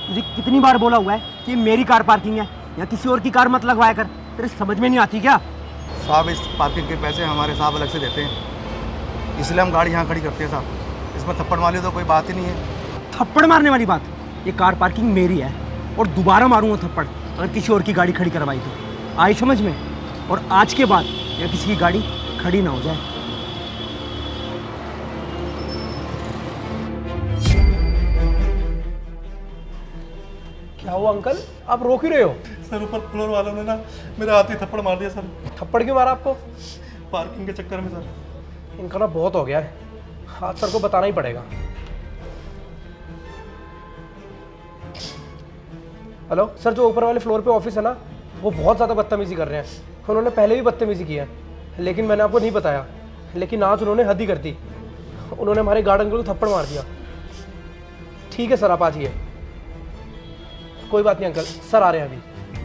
तुझे कितनी बार बोला हुआ है कि मेरी कार पार्किंग है या किसी और की कार मत लगवाया कर, तेरे समझ में नहीं आती क्या? साहब इस पार्किंग के पैसे हमारे साहब अलग से देते हैं, इसलिए हम गाड़ी यहाँ खड़ी करते हैं साहब। इसमें थप्पड़ वाली तो कोई बात ही नहीं है। थप्पड़ मारने वाली बात? ये कार पार्किंग मेरी है और दोबारा मारूंगा थप्पड़ अगर किसी और की गाड़ी खड़ी करवाई तो। आई समझ में? और आज के बाद या किसी की गाड़ी खड़ी ना हो जाए। क्या हुआ अंकल, आप रो क्यों रहे हो? सर ऊपर फ्लोर वालों ने ना मेरे हाथ ही थप्पड़ मार दिया सर। थप्पड़ क्यों मारा आपको? पार्किंग के चक्कर में सर। इनका ना बहुत हो गया है, आज सर को बताना ही पड़ेगा। हेलो सर, जो ऊपर वाले फ्लोर पे ऑफिस है ना, वो बहुत ज़्यादा बदतमीजी कर रहे हैं। उन्होंने पहले भी बदतमीजी की है, लेकिन मैंने आपको नहीं बताया। लेकिन आज उन्होंने हद ही कर दी, उन्होंने हमारे गार्डन को थप्पड़ मार दिया। ठीक है सर, आप आ जाइए। कोई बात नहीं अंकल, सर आ रहे हैं अभी।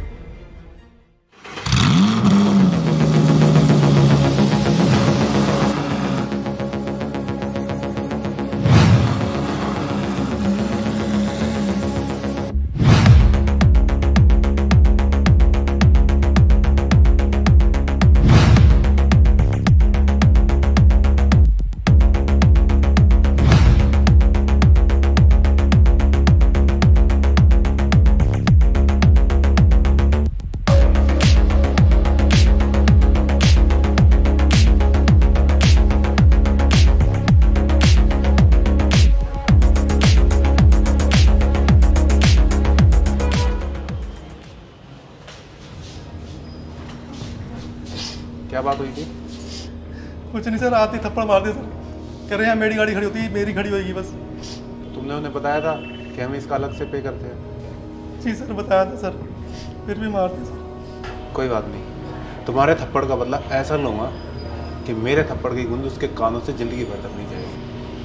क्या बात हुई थी? कुछ नहीं सर, हाथ ही थप्पड़ मार दिया सर। कह रहे हैं मेरी गाड़ी खड़ी होती है, मेरी खड़ी होगी बस। तुमने उन्हें बताया था कि हम इसका अलग से पे करते हैं? जी सर बताया था सर, फिर भी मार दिया सर। कोई बात नहीं, तुम्हारे थप्पड़ का बदला ऐसा लूँगा कि मेरे थप्पड़ की गूंज उसके कानों से जिंदगी भर तक नहीं जाएगी।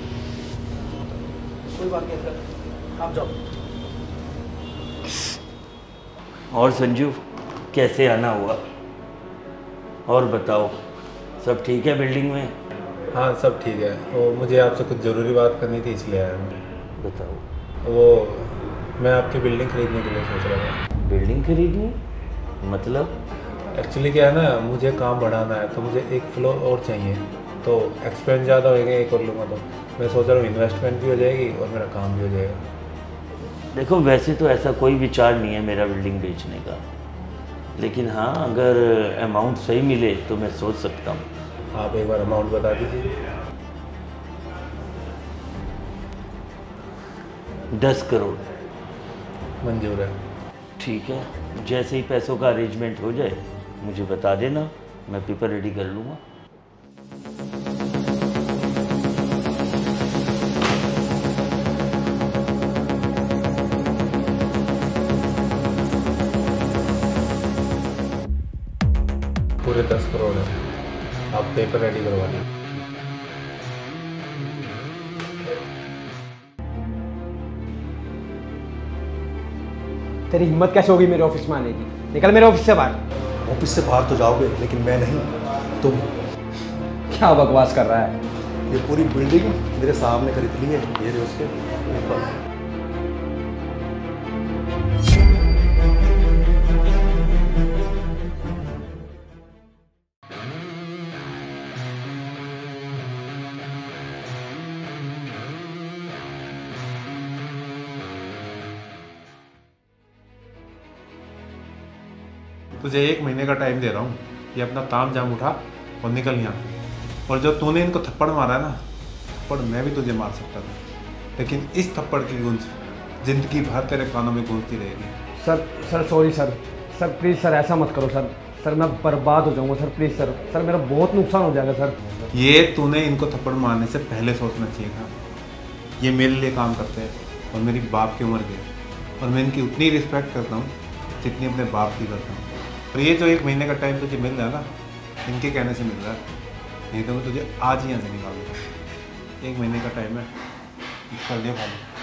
कोई बात नहीं अंकल, आप जाओ। और संजू, कैसे आना हुआ? और बताओ, सब ठीक है बिल्डिंग में? हाँ सब ठीक है। वो मुझे आपसे कुछ ज़रूरी बात करनी थी, इसलिए आया मैं। बताओ। वो मैं आपकी बिल्डिंग खरीदने के लिए सोच रहा था। बिल्डिंग खरीदनी? मतलब? एक्चुअली क्या है ना, मुझे काम बढ़ाना है, तो मुझे एक फ्लोर और चाहिए। तो एक्सपेंस ज़्यादा होएगा एक और लूँगा तो मैं सोच रहा हूँ इन्वेस्टमेंट भी हो जाएगी और मेरा काम भी हो जाएगा। देखो, वैसे तो ऐसा कोई विचार नहीं है मेरा बिल्डिंग बेचने का, लेकिन हाँ अगर अमाउंट सही मिले तो मैं सोच सकता हूँ। आप एक बार अमाउंट बता दीजिए। 10 करोड़। मंजूर है। ठीक है, जैसे ही पैसों का अरेंजमेंट हो जाए मुझे बता देना, मैं पेपर रेडी कर लूँगा। पूरे 10 करोड़ है, आप पेपर रेडी करवा लीजिए। तेरी हिम्मत कैसे होगी मेरे ऑफिस में आने की? निकल मेरे ऑफिस से बाहर। ऑफिस से बाहर तो जाओगे, लेकिन मैं नहीं, तुम। क्या बकवास कर रहा है? ये पूरी बिल्डिंग मेरे साहब ने खरीद ली है, ये रहे उसके ऊपर। तुझे 1 महीने का टाइम दे रहा हूँ, ये अपना ताम जाम उठा और निकल यहाँ। और जो तूने इनको थप्पड़ मारा ना, थप्पड़ मैं भी तुझे मार सकता था, लेकिन इस थप्पड़ की गूंज जिंदगी भर तेरे कानों में गूंजती रहेगी। Sir sorry sir please sir, ऐसा मत करो सर मैं बर्बाद हो जाऊँगा सर, प्लीज़ सर मेरा बहुत नुकसान हो जाएगा सर। ये तूने इनको थप्पड़ मारने से पहले सोचना चाहिए था। ये मेरे लिए काम करते हैं और मेरी बाप की उम्र के, और मैं इनकी उतनी रिस्पेक्ट करता हूँ जितनी अपने बाप की करता हूँ। और ये जो 1 महीने का टाइम तुझे मिल रहा है ना, इनके कहने से मिल रहा है, नहीं तो मैं तुझे आज ही यहाँ से निकाल दूँगा। 1 महीने का टाइम है, कर दिया खाली।